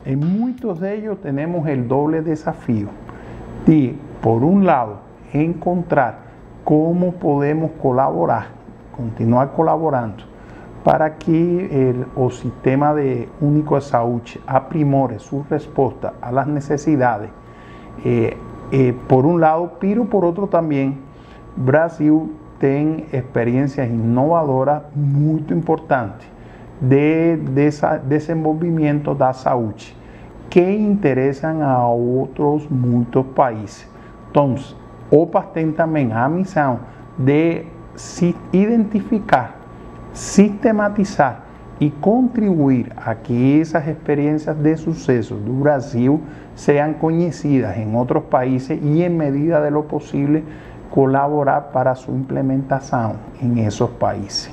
en muchos de ellos tenemos el doble desafío de, por un lado, encontrar cómo podemos colaborar, continuar colaborando, para que el sistema único de salud aprimore su respuesta a las necesidades, por un lado, pero por otro también, Brasil tiene experiencias innovadoras muy importantes de desenvolvimiento da saúde que interesan a outros muitos países. Então, OPAS tem também a missão de se identificar, sistematizar e contribuir a que essas experiências de sucesso do Brasil sejam conhecidas em outros países e, em medida de lo possível, colaborar para sua implementação em esses países.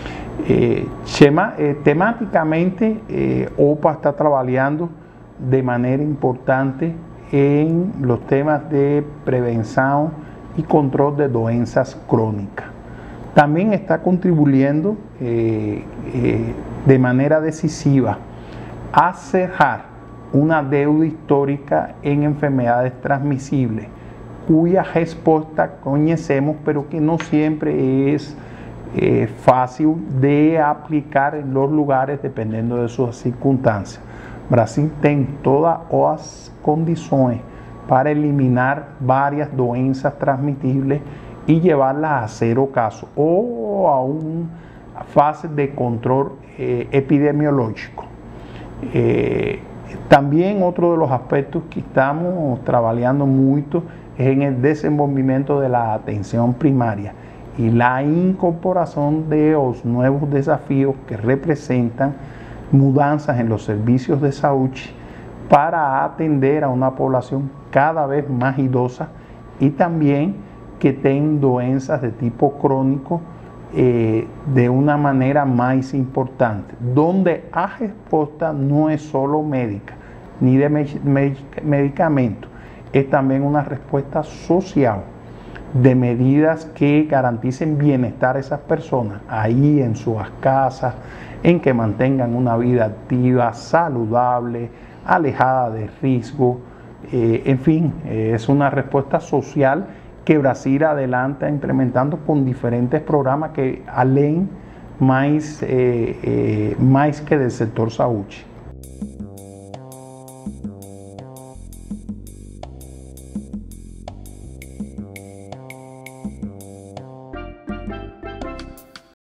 Temáticamente, OPA está trabalhando de maneira importante em los temas de prevenção e controle de doenças crônicas. Também está contribuyendo de maneira decisiva a cerrar uma deuda histórica em enfermedades transmissíveis, cuya resposta conhecemos, pero que não sempre é fácil de aplicar em los lugares dependendo de suas circunstâncias. Brasil tem todas as condições para eliminar várias doenças transmissíveis e llevarlas a cero caso ou a uma fase de controle epidemiológico. Também outro dos aspectos que estamos trabalhando muito é no desenvolvimento da atenção primária e a incorporação de os novos desafios que representam mudanças em los serviços de saúde para atender a uma população cada vez mais idosa e também que tem doenças de tipo crônico de uma maneira mais importante, onde a resposta não é só médica, nem de medicamento, é também uma resposta social, de medidas que garanticen bienestar a esas personas ahí en sus casas, en que mantengan una vida activa, saludable, alejada de riesgo. En fin, es una respuesta social que Brasil adelanta implementando con diferentes programas que além mais que del sector salud.